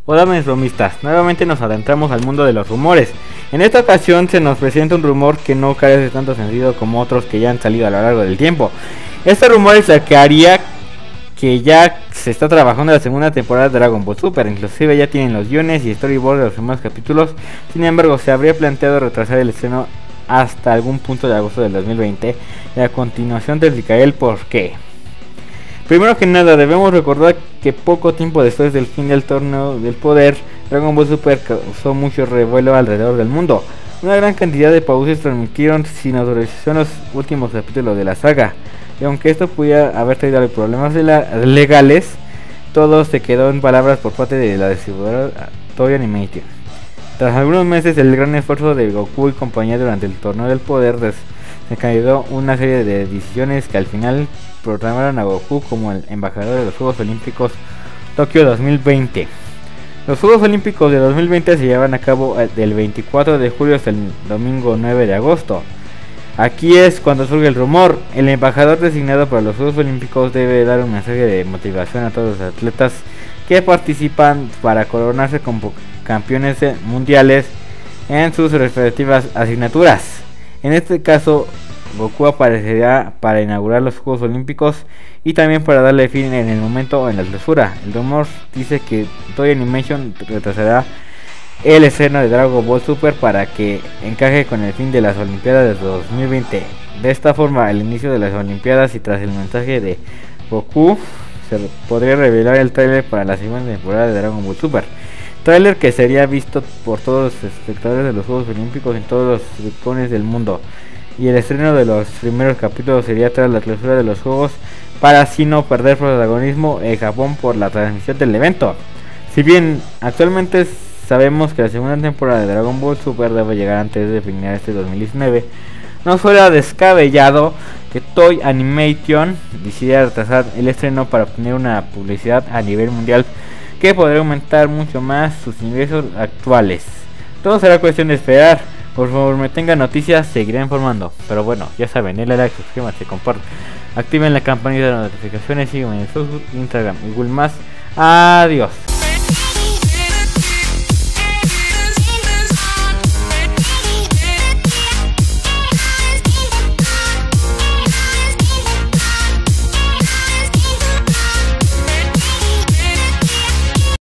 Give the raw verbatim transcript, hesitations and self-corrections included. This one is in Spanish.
Hola mis bromistas, nuevamente nos adentramos al mundo de los rumores. En esta ocasión se nos presenta un rumor que no carece de tanto sentido como otros que ya han salido a lo largo del tiempo. Este rumor es el que haría que ya se está trabajando en la segunda temporada de Dragon Ball Super. Inclusive ya tienen los guiones y storyboard de los primeros capítulos. Sin embargo, se habría planteado retrasar el estreno hasta algún punto de agosto del dos mil veinte. Y a continuación te explicaré el porqué. Primero que nada, debemos recordar que poco tiempo después del fin del torneo del poder, Dragon Ball Super causó mucho revuelo alrededor del mundo. Una gran cantidad de países transmitieron sin autorización los últimos capítulos de la saga, y aunque esto pudiera haber traído problemas legales, todo se quedó en palabras por parte de la distribuidora Toei Animation. Tras algunos meses del gran esfuerzo de Goku y compañía durante el torneo del poder, se cayó una serie de decisiones que al final proclamaron a Goku como el embajador de los Juegos Olímpicos Tokio dos mil veinte. Los Juegos Olímpicos de dos mil veinte se llevan a cabo del veinticuatro de julio hasta el domingo nueve de agosto. Aquí es cuando surge el rumor: el embajador designado para los Juegos Olímpicos debe dar un mensaje de motivación a todos los atletas que participan para coronarse como campeones mundiales en sus respectivas asignaturas. En este caso, Goku aparecerá para inaugurar los Juegos Olímpicos y también para darle fin en el momento en la clausura. El rumor dice que Toei Animation retrasará el estreno de Dragon Ball Super para que encaje con el fin de las Olimpiadas de dos mil veinte. De esta forma, el inicio de las Olimpiadas y tras el mensaje de Goku, se podría revelar el tráiler para la segunda temporada de Dragon Ball Super. Tráiler que sería visto por todos los espectadores de los Juegos Olímpicos en todos los rincones del mundo. Y el estreno de los primeros capítulos sería tras la clausura de los juegos, para así no perder protagonismo en Japón por la transmisión del evento. Si bien actualmente sabemos que la segunda temporada de Dragon Ball Super debe llegar antes de finalizar este dos mil diecinueve, no fuera descabellado que Toei Animation decidiera retrasar el estreno para obtener una publicidad a nivel mundial que podría aumentar mucho más sus ingresos actuales. Todo será cuestión de esperar. Por favor, me tengan noticias, seguiré informando. Pero bueno, ya saben, denle like, suscríbanse, compartan, activen la campanita de notificaciones, síganme en Facebook, Instagram y Google más. Adiós.